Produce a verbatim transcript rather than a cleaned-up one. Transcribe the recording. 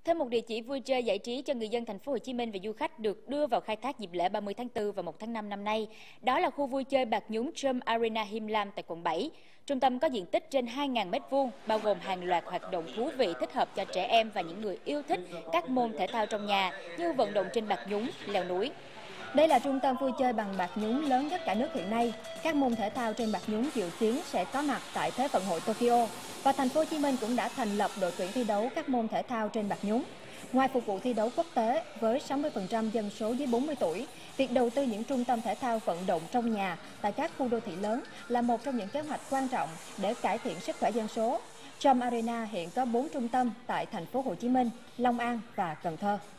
Thêm một địa chỉ vui chơi giải trí cho người dân thành phố Hồ Chí Minh và du khách được đưa vào khai thác dịp lễ ba mươi tháng tư và một tháng năm năm nay. Đó là khu vui chơi Bạt Nhúng Trump Arena Him Lam tại quận bảy. Trung tâm có diện tích trên hai nghìn mét vuông, bao gồm hàng loạt hoạt động thú vị thích hợp cho trẻ em và những người yêu thích các môn thể thao trong nhà như vận động trên bạt nhúng, leo núi. Đây là trung tâm vui chơi bằng bạt nhúng lớn nhất cả nước hiện nay. Các môn thể thao trên bạt nhúng dự kiến sẽ có mặt tại Thế vận hội Tokyo. Và thành phố Hồ Chí Minh cũng đã thành lập đội tuyển thi đấu các môn thể thao trên bạt nhúng. Ngoài phục vụ thi đấu quốc tế với sáu mươi phần trăm dân số dưới bốn mươi tuổi, việc đầu tư những trung tâm thể thao vận động trong nhà tại các khu đô thị lớn là một trong những kế hoạch quan trọng để cải thiện sức khỏe dân số. Trump Arena hiện có bốn trung tâm tại thành phố Hồ Chí Minh, Long An và Cần Thơ.